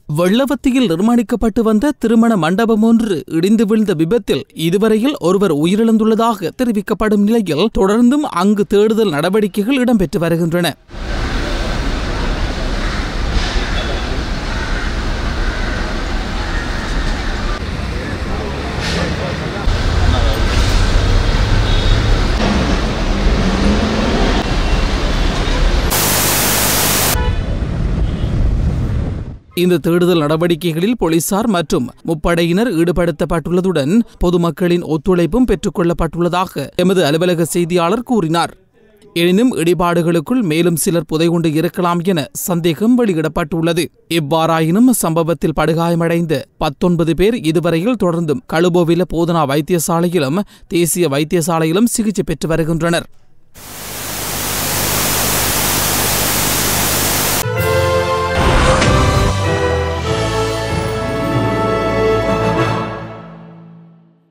வெள்ளவத்தியில் நிர்மாணிக்கப்பட்டு வந்த திருமண மண்டபம் ஒன்று இடிந்து விழுந்த விபத்தில் இதுவரையில் ஒருவர் உயிரிழந்துள்ளதாக தெரிவிக்கப்படும் நிலையில் தொடர்ந்தும் அங்கு தேடுதல் நடவடிக்கைகள் இடம்பெற்று வருகின்றன. இந்த தேடுதல் நடவடிக்கைகளில் போலீசார் மற்றும் முப்படையினர் ஈடுபடுத்தப்பட்டுள்ளதுடன் பொதுமக்களின் ஒத்துழைப்பும் பெற்றுக் கொள்ளப்பட்டுள்ளதாக எமது அலுவலக செய்தியாளர் கூறினார். எனினும் இடிபாடுகளுக்குள் மேலும் சிலர் புதைகுண்டு இருக்கலாம் என சந்தேகம் வெளியிடப்பட்டுள்ளது. இவ்வாறாயினும் சம்பவத்தில் படுகாயமடைந்த 19 பேர் இதுவரையில் தொடர்ந்தும் கழுபோவில போதனா வைத்தியசாலையிலும் தேசிய வைத்தியசாலையிலும் சிகிச்சை பெற்று வருகின்றனர்.